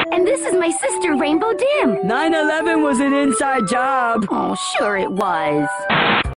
And this is my sister, Rainbow Dim. 9/11 was an inside job. Oh, sure it was.